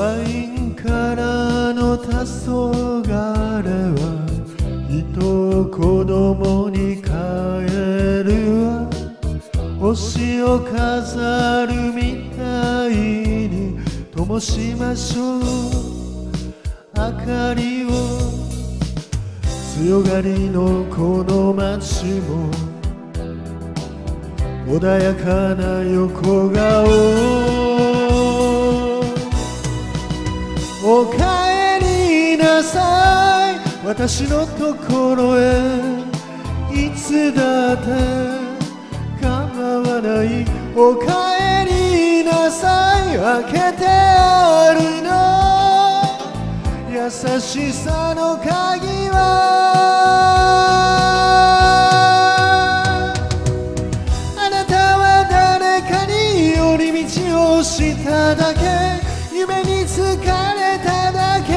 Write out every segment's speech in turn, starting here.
ワインからの黄昏は人を子供に帰るわ。星を飾るみたいに灯しましょう明かりを。強がりのこの街も穏やかな横顔。おかえりなさい私のところへ。いつだって構わない。おかえりなさい開けてあるの優しさの鍵は。あなたは誰かに寄り道をしただけ。夢に疲れただけ。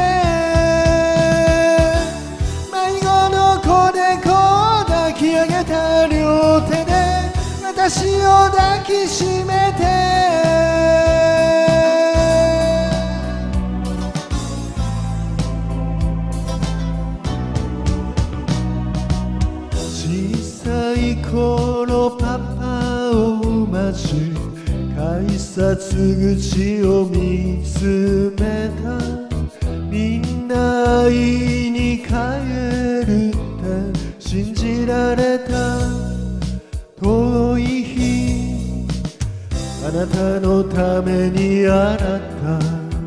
迷子の子でこう抱き上げた両手で私を抱きしめて。小さい頃パパを待ち改札口を見つめた。みんな会いに帰るって信じられた。遠い日あなたのために洗った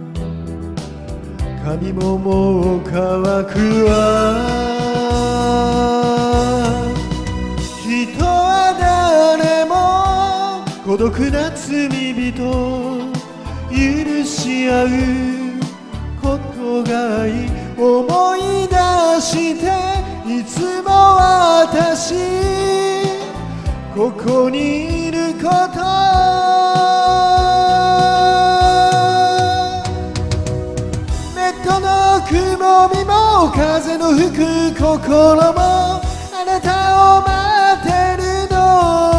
髪ももう乾くわ。人は誰も孤独な罪人許し合うことがいい。思い出していつも私ここにいること。ネットの雲見も風の吹く心もあなたを待ってるの。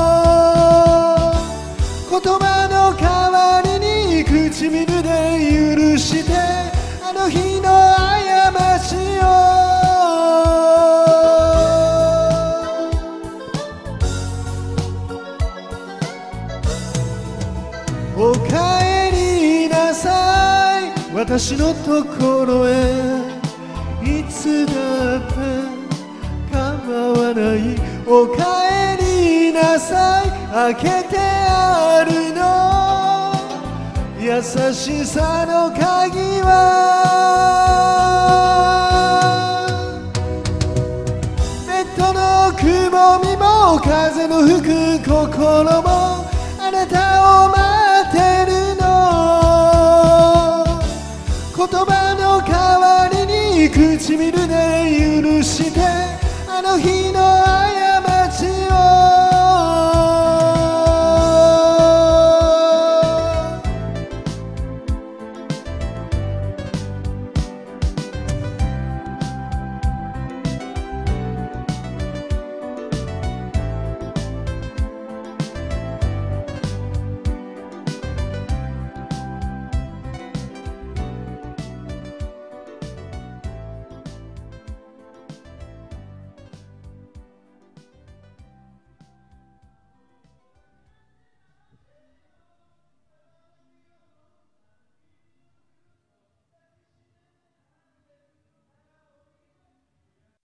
言葉の代わりに唇で許してあの日の過ちを。おかえりなさい私のところへ。いつだって構わない。おかえりなさい開けてあるの優しさの鍵は。ネットの雲見も風の吹く心もあなたを待